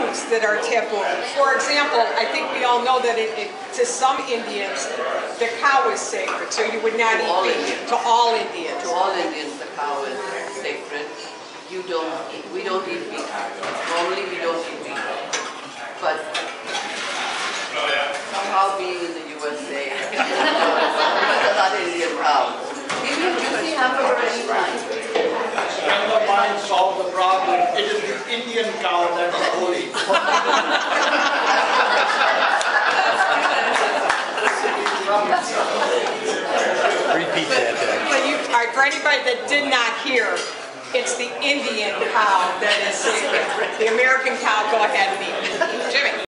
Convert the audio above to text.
foods that are taboo. For example, I think we all know that to some Indians, the cow is sacred, so you would not eat beef. To all Indians. To all Indians, the cow is sacred. We don't eat beef. Normally we don't eat beef. But somehow being in the USA, because of that Indian cow. Maybe you see hamburger anytime. Never mind solve the problem. It is the Indian cow that is holy. Repeat that then. For anybody that did not hear, it's the Indian cow that is sacred. The American cow, go ahead and eat.